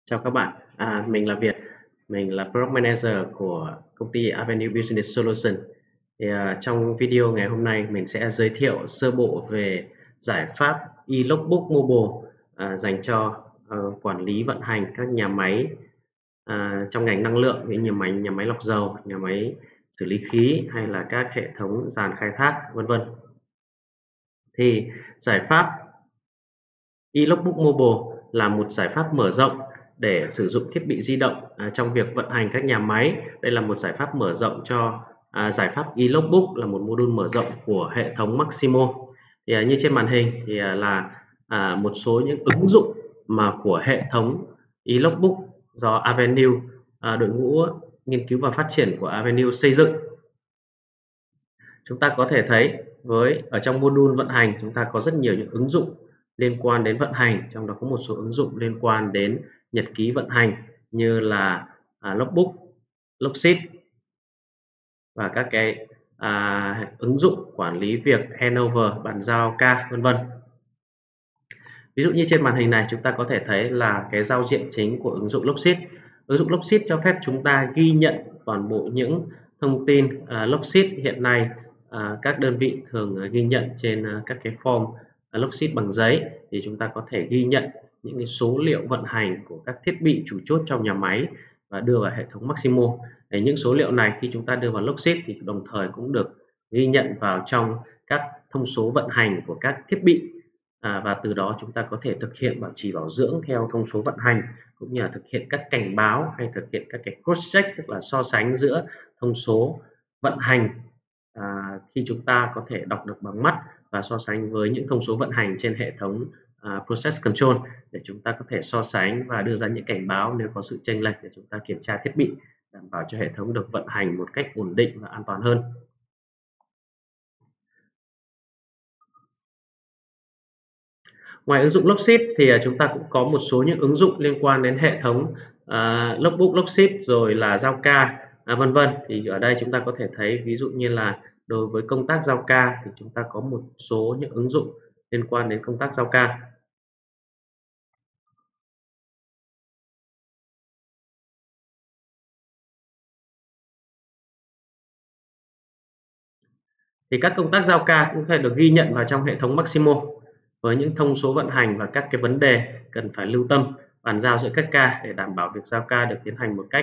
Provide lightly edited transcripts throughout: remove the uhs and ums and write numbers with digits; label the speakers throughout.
Speaker 1: Chào các bạn, mình là Việt, mình là Product Manager của công ty Avenue Business Solution. Trong video ngày hôm nay mình sẽ giới thiệu sơ bộ về giải pháp eLogBook Mobile dành cho quản lý vận hành các nhà máy trong ngành năng lượng, như nhà máy lọc dầu, nhà máy xử lý khí hay là các hệ thống giàn khai thác, vân vân. Thì giải pháp eLogBook Mobile là một giải pháp mở rộng để sử dụng thiết bị di động trong việc vận hành các nhà máy. Đây là một giải pháp mở rộng cho giải pháp eLogBook, là một module mở rộng của hệ thống Maximo. Như trên màn hình thì là một số những ứng dụng mà của hệ thống eLogBook do Avenue, đội ngũ nghiên cứu và phát triển của Avenue xây dựng. Chúng ta có thể thấy ở trong module vận hành chúng ta có rất nhiều những ứng dụng liên quan đến vận hành, trong đó có một số ứng dụng liên quan đến nhật ký vận hành như là logbook, logsheet và các cái ứng dụng quản lý việc handover, bàn giao ca, vân vân. Ví dụ như trên màn hình này chúng ta có thể thấy là cái giao diện chính của ứng dụng logsheet. Ứng dụng logsheet cho phép chúng ta ghi nhận toàn bộ những thông tin logsheet hiện nay các đơn vị thường ghi nhận trên các cái form logsheet bằng giấy, thì chúng ta có thể ghi nhận những cái số liệu vận hành của các thiết bị chủ chốt trong nhà máy và đưa vào hệ thống Maximo. Những số liệu này khi chúng ta đưa vào logsheet thì đồng thời cũng được ghi nhận vào trong các thông số vận hành của các thiết bị, và từ đó chúng ta có thể thực hiện bảo trì bảo dưỡng theo thông số vận hành, cũng như là thực hiện các cảnh báo hay thực hiện các cái cross check, tức là so sánh giữa thông số vận hành khi chúng ta có thể đọc được bằng mắt và so sánh với những thông số vận hành trên hệ thống process control, để chúng ta có thể so sánh và đưa ra những cảnh báo nếu có sự chênh lệch, để chúng ta kiểm tra thiết bị, đảm bảo cho hệ thống được vận hành một cách ổn định và an toàn hơn. Ngoài ứng dụng logsheet thì chúng ta cũng có một số những ứng dụng liên quan đến hệ thống logbook, logsheet, rồi là giao ca, vân vân. Thì ở đây chúng ta có thể thấy ví dụ như là đối với công tác giao ca thì chúng ta có một số những ứng dụng liên quan đến công tác giao ca. Thì các công tác giao ca cũng có thể được ghi nhận vào trong hệ thống Maximo với những thông số vận hành và các cái vấn đề cần phải lưu tâm bàn giao giữa các ca, để đảm bảo việc giao ca được tiến hành một cách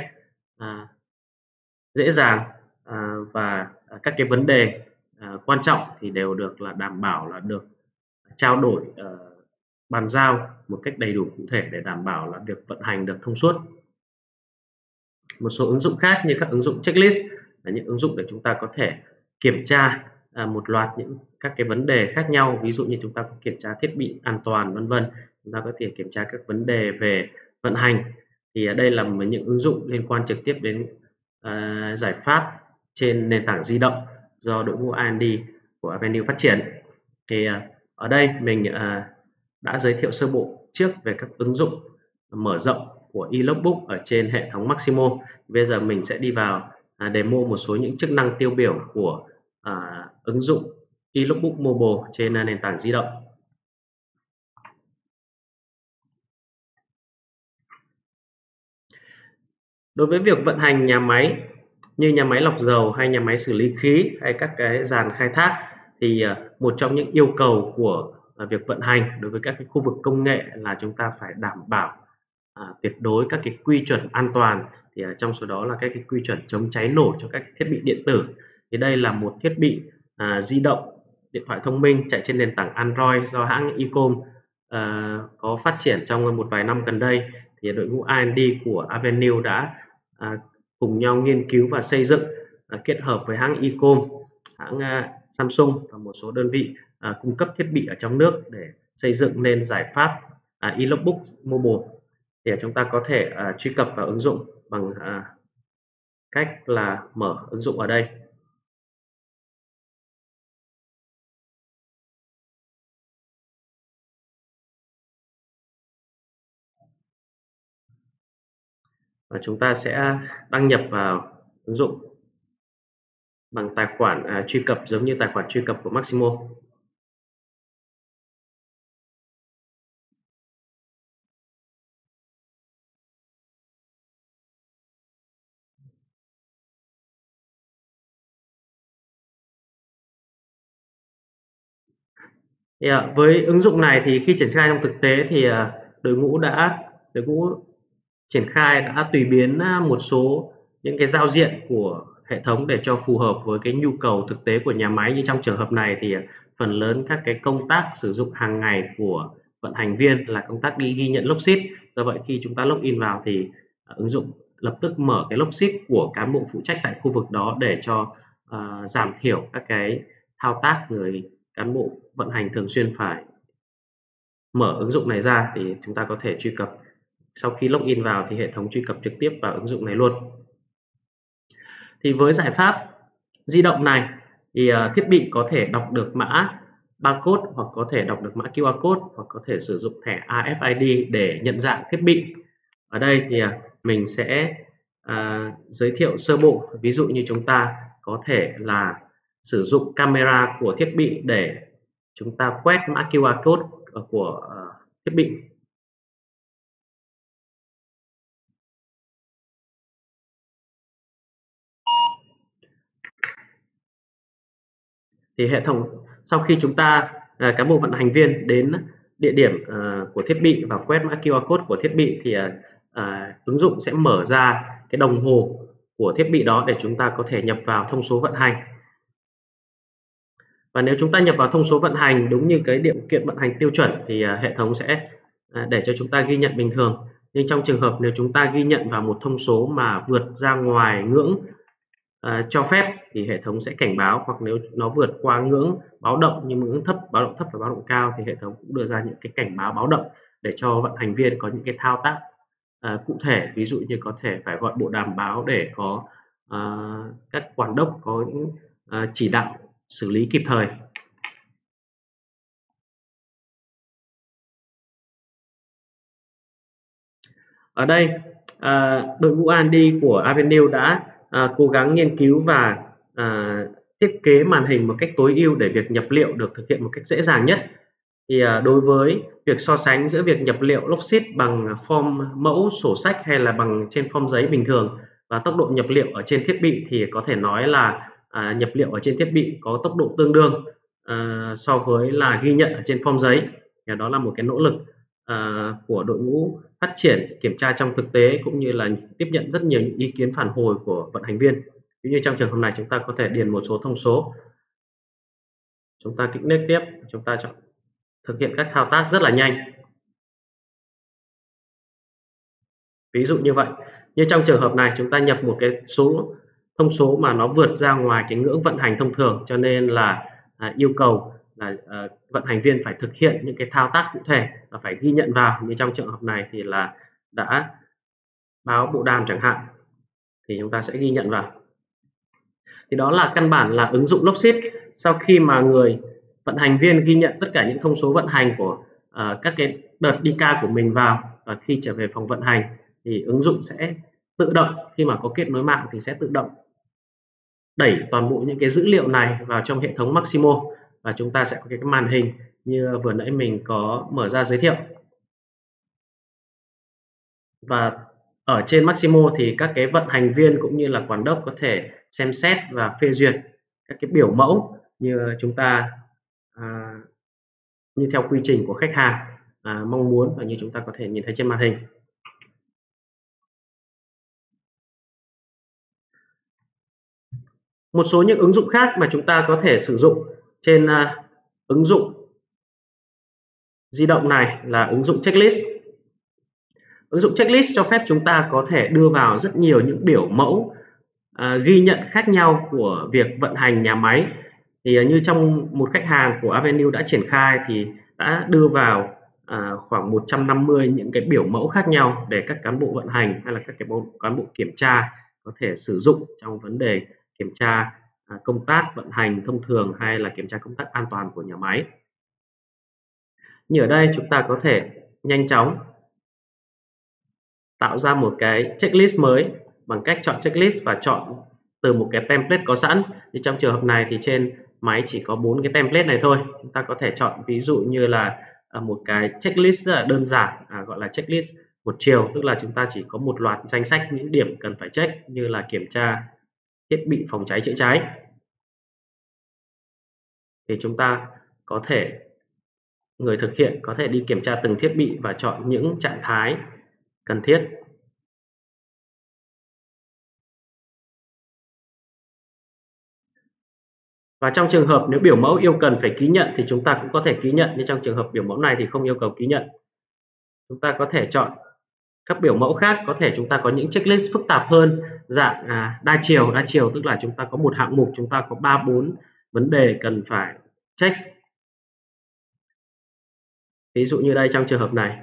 Speaker 1: dễ dàng, và các cái vấn đề quan trọng thì đều được đảm bảo là được trao đổi, bàn giao một cách đầy đủ cụ thể, để đảm bảo là việc vận hành được thông suốt. Một số ứng dụng khác như các ứng dụng checklist là những ứng dụng để chúng ta có thể kiểm tra một loạt những các cái vấn đề khác nhau, ví dụ như chúng ta có kiểm tra thiết bị an toàn, vân vân. Chúng ta có thể kiểm tra các vấn đề về vận hành. Thì đây là những ứng dụng liên quan trực tiếp đến giải pháp trên nền tảng di động do đội ngũ R&D của Avenue phát triển. Thì ở đây mình đã giới thiệu sơ bộ trước về các ứng dụng mở rộng của eLogBook ở trên hệ thống Maximo. Bây giờ mình sẽ đi vào demo một số những chức năng tiêu biểu của ứng dụng eLogBook Mobile trên nền tảng di động. Đối với việc vận hành nhà máy như nhà máy lọc dầu hay nhà máy xử lý khí hay các cái giàn khai thác, thì một trong những yêu cầu của việc vận hành đối với các cái khu vực công nghệ là chúng ta phải đảm bảo tuyệt đối các cái quy chuẩn an toàn. Thì trong số đó là các cái quy chuẩn chống cháy nổ cho các thiết bị điện tử. Thì đây là một thiết bị di động, điện thoại thông minh chạy trên nền tảng Android do hãng ECOM có phát triển trong một vài năm gần đây. Thì đội ngũ R&D của Avenue đã cùng nhau nghiên cứu và xây dựng, kết hợp với hãng ECOM, hãng Samsung và một số đơn vị cung cấp thiết bị ở trong nước để xây dựng nên giải pháp eLogBook Mobile. Thì chúng ta có thể truy cập vào ứng dụng bằng cách là mở ứng dụng ở đây. Và chúng ta sẽ đăng nhập vào ứng dụng bằng tài khoản truy cập giống như tài khoản truy cập của Maximo. Thì, với ứng dụng này thì khi triển khai trong thực tế thì đội ngũ triển khai đã tùy biến một số những cái giao diện của hệ thống để cho phù hợp với cái nhu cầu thực tế của nhà máy. Như trong trường hợp này thì phần lớn các cái công tác sử dụng hàng ngày của vận hành viên là công tác ghi nhận log sheet. Do vậy khi chúng ta login vào thì ứng dụng lập tức mở cái log sheet của cán bộ phụ trách tại khu vực đó để cho giảm thiểu các cái thao tác người cán bộ vận hành thường xuyên phải mở ứng dụng này ra, thì chúng ta có thể truy cập. Sau khi login vào thì hệ thống truy cập trực tiếp vào ứng dụng này luôn. Thì với giải pháp di động này thì thiết bị có thể đọc được mã barcode, hoặc có thể đọc được mã QR code, hoặc có thể sử dụng thẻ RFID để nhận dạng thiết bị. Ở đây thì mình sẽ giới thiệu sơ bộ. Ví dụ như chúng ta có thể là sử dụng camera của thiết bị để chúng ta quét mã QR code của thiết bị. Thì hệ thống sau khi chúng ta cán bộ vận hành viên đến địa điểm của thiết bị và quét mã QR code của thiết bị thì ứng dụng sẽ mở ra cái đồng hồ của thiết bị đó để chúng ta có thể nhập vào thông số vận hành. Và nếu chúng ta nhập vào thông số vận hành đúng như cái điều kiện vận hành tiêu chuẩn thì hệ thống sẽ để cho chúng ta ghi nhận bình thường. Nhưng trong trường hợp nếu chúng ta ghi nhận vào một thông số mà vượt ra ngoài ngưỡng cho phép thì hệ thống sẽ cảnh báo, hoặc nếu nó vượt qua ngưỡng báo động như ngưỡng thấp, báo động thấp và báo động cao thì hệ thống cũng đưa ra những cái cảnh báo báo động để cho vận hành viên có những cái thao tác cụ thể. Ví dụ như có thể phải gọi bộ đàm báo để có các quản đốc có những chỉ đạo xử lý kịp thời. Ở đây đội ngũ R&D của Avenue đã cố gắng nghiên cứu và thiết kế màn hình một cách tối ưu để việc nhập liệu được thực hiện một cách dễ dàng nhất. Thì đối với việc so sánh giữa việc nhập liệu log sheet bằng form mẫu sổ sách hay là bằng trên form giấy bình thường và tốc độ nhập liệu ở trên thiết bị thì có thể nói là nhập liệu ở trên thiết bị có tốc độ tương đương so với là ghi nhận ở trên form giấy. Thì đó là một cái nỗ lực của đội ngũ phát triển kiểm tra trong thực tế, cũng như là tiếp nhận rất nhiều những ý kiến phản hồi của vận hành viên. Ví như trong trường hợp này chúng ta có thể điền một số thông số, chúng ta kích next tiếp, chúng ta chọn thực hiện các thao tác rất là nhanh. Ví dụ như vậy, như trong trường hợp này chúng ta nhập một cái số thông số mà nó vượt ra ngoài cái ngưỡng vận hành thông thường, cho nên là yêu cầu là vận hành viên phải thực hiện những cái thao tác cụ thể và phải ghi nhận vào. Như trong trường hợp này thì là đã báo bộ đàm chẳng hạn, thì chúng ta sẽ ghi nhận vào. Thì đó là căn bản là ứng dụng log sheet. Sau khi mà người vận hành viên ghi nhận tất cả những thông số vận hành của các cái đợt đi ca của mình vào, và khi trở về phòng vận hành thì ứng dụng sẽ tự động, khi mà có kết nối mạng thì sẽ tự động đẩy toàn bộ những cái dữ liệu này vào trong hệ thống Maximo, và chúng ta sẽ có cái màn hình như vừa nãy mình có mở ra giới thiệu. Và ở trên Maximo thì các cái vận hành viên cũng như là quản đốc có thể xem xét và phê duyệt các cái biểu mẫu như chúng ta như theo quy trình của khách hàng mong muốn, và như chúng ta có thể nhìn thấy trên màn hình. Một số những ứng dụng khác mà chúng ta có thể sử dụng trên ứng dụng di động này là ứng dụng checklist. Ứng dụng checklist cho phép chúng ta có thể đưa vào rất nhiều những biểu mẫu ghi nhận khác nhau của việc vận hành nhà máy. Thì như trong một khách hàng của Avenue đã triển khai thì đã đưa vào khoảng 150 những cái biểu mẫu khác nhau để các cán bộ vận hành hay là các cái cán bộ kiểm tra có thể sử dụng trong vấn đề kiểm tra công tác vận hành thông thường hay là kiểm tra công tác an toàn của nhà máy. Như ở đây chúng ta có thể nhanh chóng tạo ra một cái checklist mới bằng cách chọn checklist và chọn từ một cái template có sẵn. Thì trong trường hợp này thì trên máy chỉ có 4 cái template này thôi. Chúng ta có thể chọn ví dụ như là một cái checklist rất là đơn giản, gọi là checklist một chiều, tức là chúng ta chỉ có một loạt danh sách những điểm cần phải check như là kiểm tra thiết bị phòng cháy chữa cháy. Thì chúng ta có thể người thực hiện có thể đi kiểm tra từng thiết bị và chọn những trạng thái cần thiết. Và trong trường hợp nếu biểu mẫu yêu cần phải ký nhận thì chúng ta cũng có thể ký nhận, nhưng trong trường hợp biểu mẫu này thì không yêu cầu ký nhận. Chúng ta có thể chọn các biểu mẫu khác, có thể chúng ta có những checklist phức tạp hơn, dạng đa chiều tức là chúng ta có một hạng mục, chúng ta có 3-4 vấn đề cần phải check. Ví dụ như đây, trong trường hợp này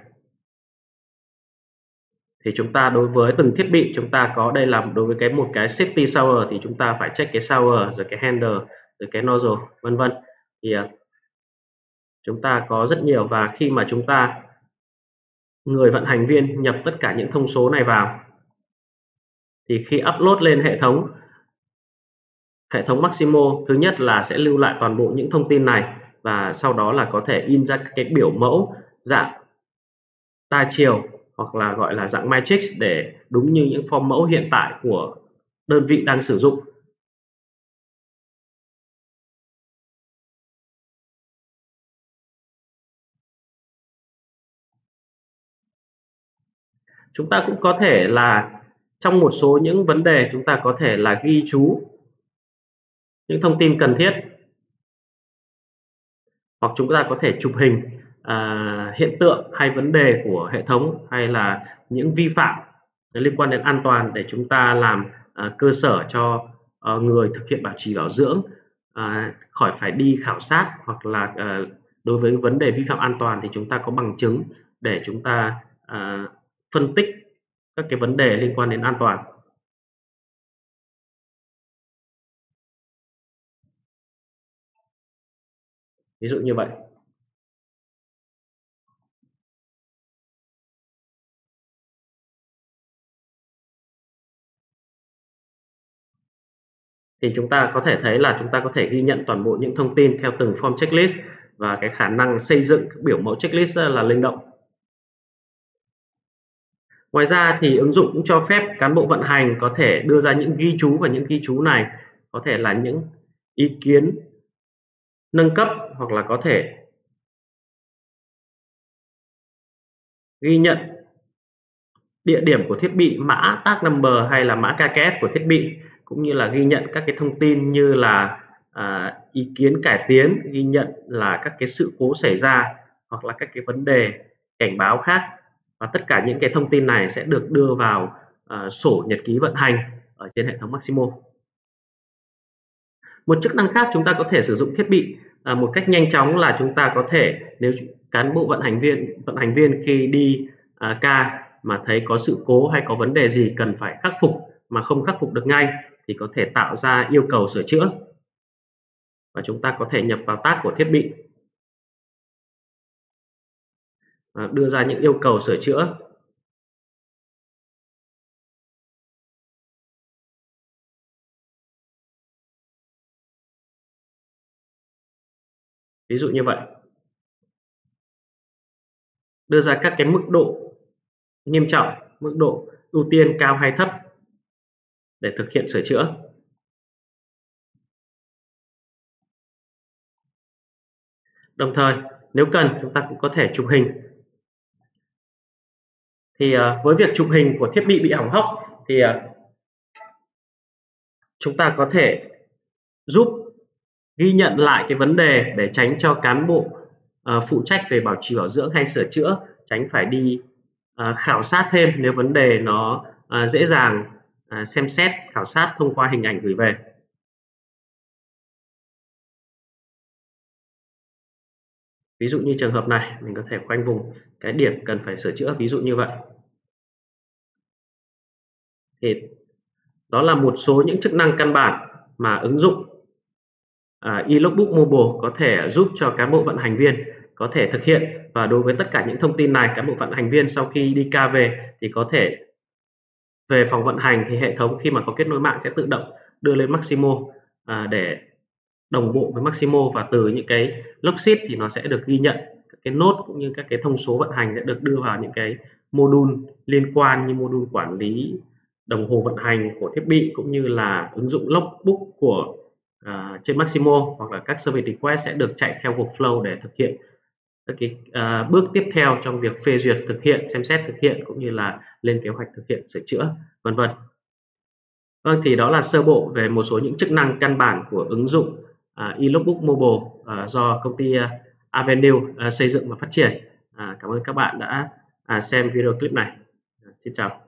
Speaker 1: thì chúng ta đối với từng thiết bị chúng ta có, đây là đối với một cái safety shower thì chúng ta phải check cái shower, rồi cái handle, rồi cái nozzle, vân vân. Thì chúng ta có rất nhiều, và khi mà người vận hành viên nhập tất cả những thông số này vào thì khi upload lên hệ thống Maximo, thứ nhất là sẽ lưu lại toàn bộ những thông tin này, và sau đó là có thể in ra cái biểu mẫu dạng đa chiều hoặc là gọi là dạng matrix để đúng như những form mẫu hiện tại của đơn vị đang sử dụng. Chúng ta cũng có thể là trong một số những vấn đề chúng ta có thể là ghi chú những thông tin cần thiết, hoặc chúng ta có thể chụp hình hiện tượng hay vấn đề của hệ thống hay là những vi phạm liên quan đến an toàn để chúng ta làm cơ sở cho người thực hiện bảo trì bảo dưỡng khỏi phải đi khảo sát, hoặc là đối với vấn đề vi phạm an toàn thì chúng ta có bằng chứng để chúng ta phân tích các cái vấn đề liên quan đến an toàn. Ví dụ như vậy. Thì chúng ta có thể thấy là chúng ta có thể ghi nhận toàn bộ những thông tin theo từng form checklist, và cái khả năng xây dựng các biểu mẫu checklist là linh động. Ngoài ra thì ứng dụng cũng cho phép cán bộ vận hành có thể đưa ra những ghi chú, và những ghi chú này có thể là những ý kiến nâng cấp, hoặc là có thể ghi nhận địa điểm của thiết bị, mã tag number hay là mã KKF của thiết bị, cũng như là ghi nhận các cái thông tin như là ý kiến cải tiến, ghi nhận là các cái sự cố xảy ra hoặc là các cái vấn đề cảnh báo khác. Và tất cả những cái thông tin này sẽ được đưa vào sổ nhật ký vận hành ở trên hệ thống Maximo. Một chức năng khác chúng ta có thể sử dụng thiết bị một cách nhanh chóng là chúng ta có thể, nếu cán bộ vận hành viên khi đi ca mà thấy có sự cố hay có vấn đề gì cần phải khắc phục mà không khắc phục được ngay thì có thể tạo ra yêu cầu sửa chữa, và chúng ta có thể nhập vào tag của thiết bị và đưa ra những yêu cầu sửa chữa. Ví dụ như vậy, đưa ra các cái mức độ nghiêm trọng, mức độ ưu tiên cao hay thấp để thực hiện sửa chữa. Đồng thời nếu cần chúng ta cũng có thể chụp hình. Thì với việc chụp hình của thiết bị hỏng hóc thì chúng ta có thể giúp ghi nhận lại cái vấn đề để tránh cho cán bộ phụ trách về bảo trì bảo dưỡng hay sửa chữa tránh phải đi khảo sát thêm nếu vấn đề nó dễ dàng xem xét khảo sát thông qua hình ảnh gửi về. Ví dụ như trường hợp này, mình có thể khoanh vùng cái điểm cần phải sửa chữa, ví dụ như vậy. Thì đó là một số những chức năng căn bản mà ứng dụng eLogBook Mobile có thể giúp cho cán bộ vận hành viên có thể thực hiện. Và đối với tất cả những thông tin này, cán bộ vận hành viên sau khi đi ca về thì có thể về phòng vận hành, thì hệ thống khi mà có kết nối mạng sẽ tự động đưa lên Maximo để đồng bộ với Maximo, và từ những cái log sheet thì nó sẽ được ghi nhận các cái nốt cũng như các cái thông số vận hành sẽ được đưa vào những cái module liên quan như module quản lý đồng hồ vận hành của thiết bị, cũng như là ứng dụng logbook của trên Maximo, hoặc là các service request sẽ được chạy theo workflow để thực hiện các cái bước tiếp theo trong việc phê duyệt thực hiện, xem xét thực hiện cũng như là lên kế hoạch thực hiện sửa chữa, vân vân. Vâng, thì đó là sơ bộ về một số những chức năng căn bản của ứng dụng eLogBook Mobile do công ty Avenue xây dựng và phát triển. Cảm ơn các bạn đã xem video clip này. Xin chào.